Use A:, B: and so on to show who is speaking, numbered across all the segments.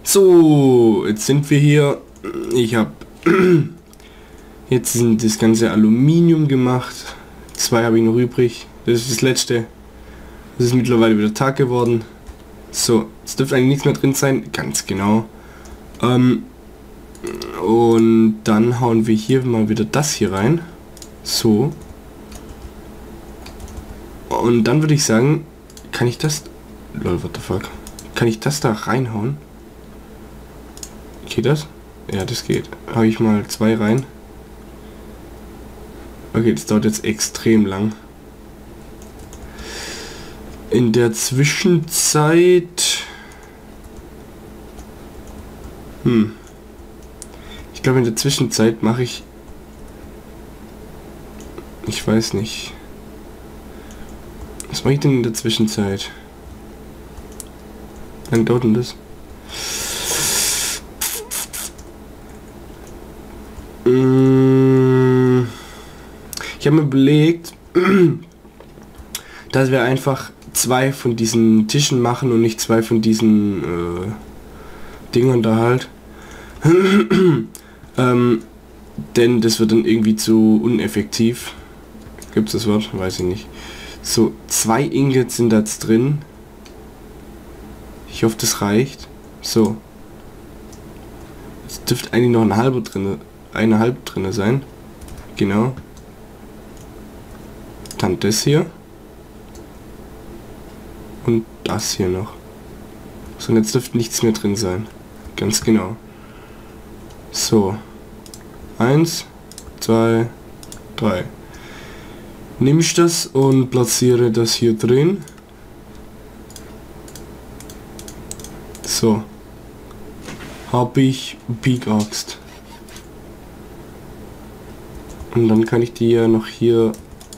A: So, jetzt sind wir hier. Ich habe jetzt sind das ganze Aluminium gemacht. 2 habe ich noch übrig. Das ist das letzte. Das ist mittlerweile wieder Tag geworden. So, es dürfte eigentlich nichts mehr drin sein. Ganz genau. Und dann hauen wir hier mal wieder das hier rein. So. Und dann würde ich sagen, kann ich das... Lol, what the fuck? Kann ich das da reinhauen? Geht das? Ja, das geht. Habe ich mal 2 rein. Okay, das dauert jetzt extrem lang. In der Zwischenzeit... Ich glaube, in der Zwischenzeit mache ich... Ich weiß nicht. Was mache ich denn in der Zwischenzeit? Wie lange dauert denn das? Ich habe mir überlegt, dass wir einfach 2 von diesen Tischen machen und nicht 2 von diesen Dingern da halt. Denn das wird dann irgendwie zu uneffektiv. Gibt es das Wort? Weiß ich nicht. So, 2 Ingots sind da jetzt drin. Ich hoffe, das reicht. So. Es dürfte eigentlich noch eine halbe drin sein. Genau. Dann das hier. Und das hier noch. So, und jetzt dürfte nichts mehr drin sein. Ganz genau. So. 1, 2, 3. Nehme ich das und platziere das hier drin. So. Habe ich Pickaxe. Und dann kann ich die ja noch hier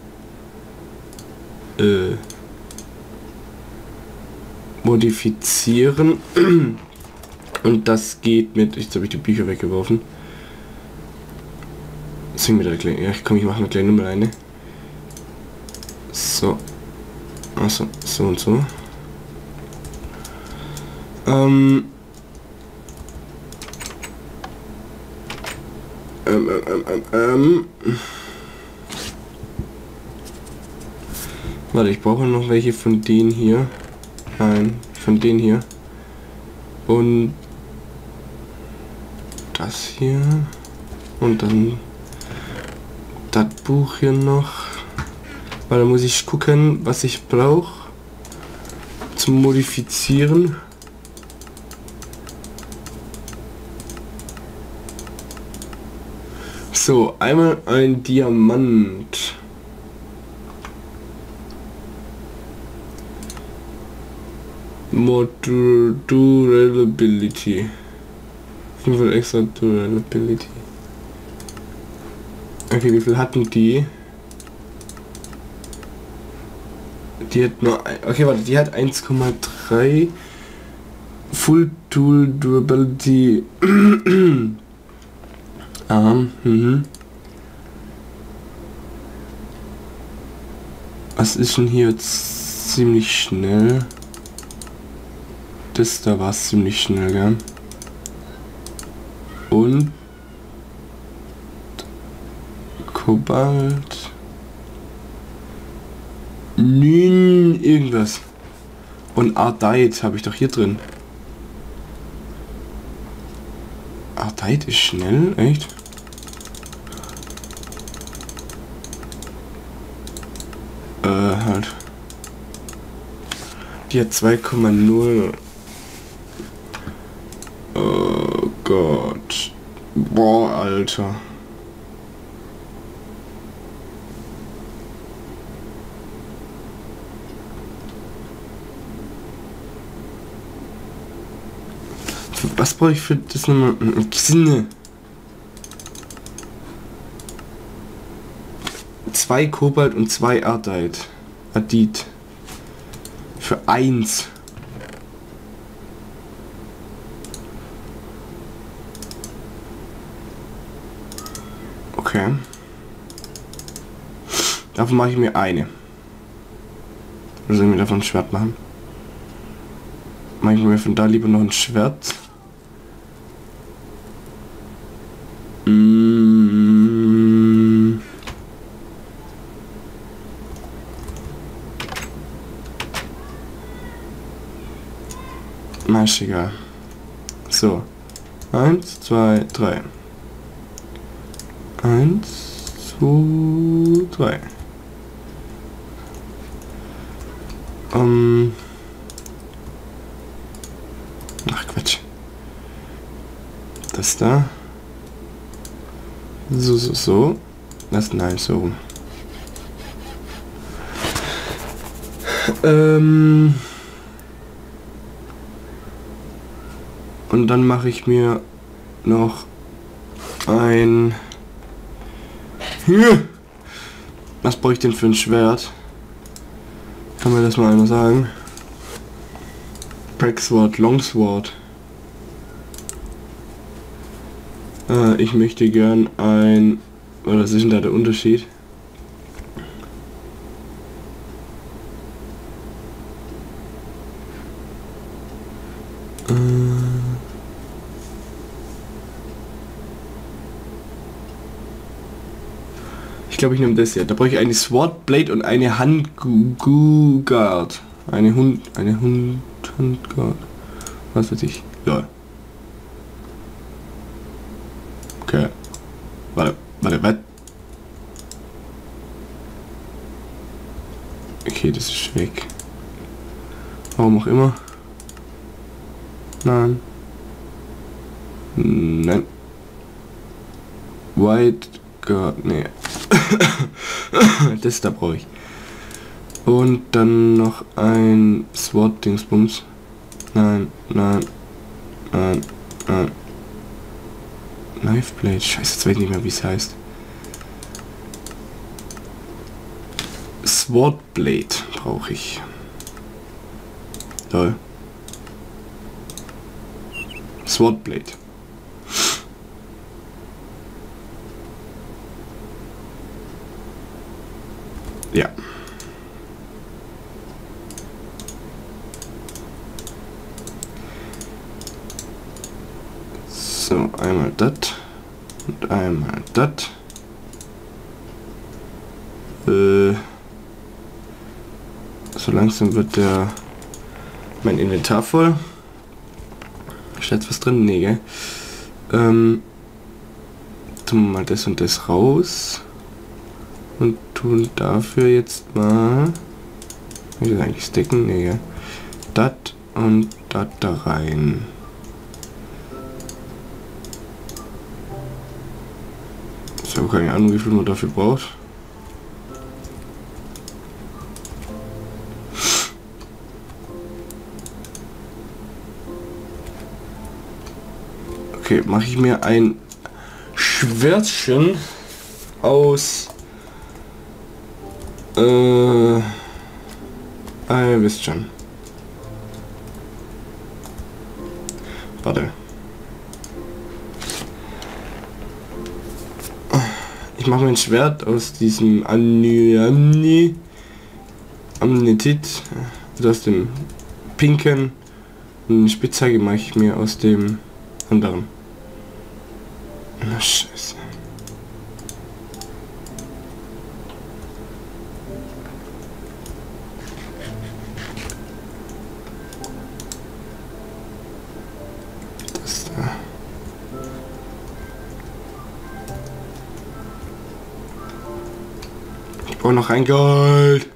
A: modifizieren. Und das geht mit... Jetzt habe ich die Bücher weggeworfen. Deswegen mit der kleinen... Ja, komm, ich mache eine kleine Nummer eine. So. Also, so und so. Warte, ich brauche noch welche von denen hier. Nein, von denen hier. Und das hier. Und dann das Buch hier noch. Weil da muss ich gucken, was ich brauche zum Modifizieren. So, einmal ein Diamant. Durability. 5 extra Durability. Okay, wie viel hatten die? Die hat nur... Okay, warte, die hat 1,3 Full Tool Durability. Was ist denn hier jetzt ziemlich schnell? Das da war es ziemlich schnell, gell? Und Kobalt. Irgendwas. Und Ardite habe ich doch hier drin. Ardite ist schnell, echt? Halt. Die hat 2,0. Oh Gott. Boah, Alter. Was brauche ich für das nochmal? Xine. 2 Kobalt und 2 Ardite. Adit. Für 1. Okay. Davon mache ich mir eine. Oder soll ich mir davon ein Schwert machen? Mache ich mir von da lieber noch ein Schwert. Mm. Na, ist egal. So. 1, 2, 3. 1, 2, 3. Ach Quatsch. Das da. So. Das nein, so rum. Und dann mache ich mir noch ein... Was brauche ich denn für ein Schwert? Kann mir das mal einer sagen? Breaksword, Longsword. Ich möchte gern ein... Was ist denn da der Unterschied? Ich glaube, ich nehme das hier. Da brauche ich eine Swordblade und eine Handguard. Eine Handguard. Was weiß ich. Ja. Okay. Warte, was? Okay, das ist weg. Warum auch immer. Nein. Nein. White Guard, nee. Das da brauche ich. Und dann noch ein Sword-Dingsbums. Nein. Knifeblade. Scheiße, jetzt weiß ich nicht mehr, wie es heißt. Swordblade brauche ich. Toll. Swordblade. Ja. So, einmal das und einmal das. So langsam wird mein Inventar voll. Ist jetzt was drin? Nee, gell? Tun wir mal das und das raus. Und tun dafür jetzt mal... Ich will eigentlich stacken? Nee, gell? Das und das da rein. Ich habe keine Ahnung, wie viel man dafür braucht. Okay, mache ich mir ein Schwertchen aus... ihr wisst schon. Warte. Ich mache mir ein Schwert aus diesem Amnitit, also aus dem pinken, und eine Spitzhacke mache ich mir aus dem anderen. Na Scheiße. Das da. Ich brauche noch ein Gold.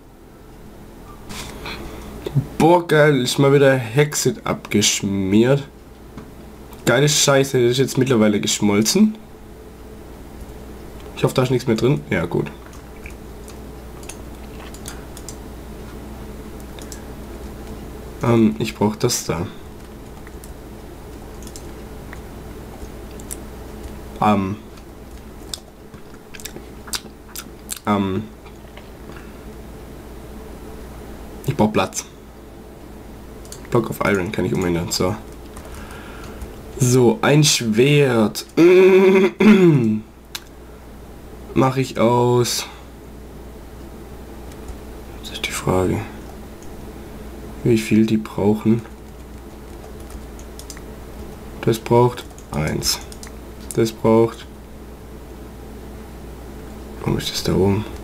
A: Boah, geil, ist mal wieder Hexit abgeschmiert. Geile Scheiße, das ist jetzt mittlerweile geschmolzen. Ich hoffe, da ist nichts mehr drin. Ja, gut. Ich brauche das da. Ich brauche Platz. Block of Iron kann ich umändern. So, ein Schwert. Mache ich aus. Das ist die Frage. Wie viel die brauchen. Das braucht 1. Das braucht ist das da oben?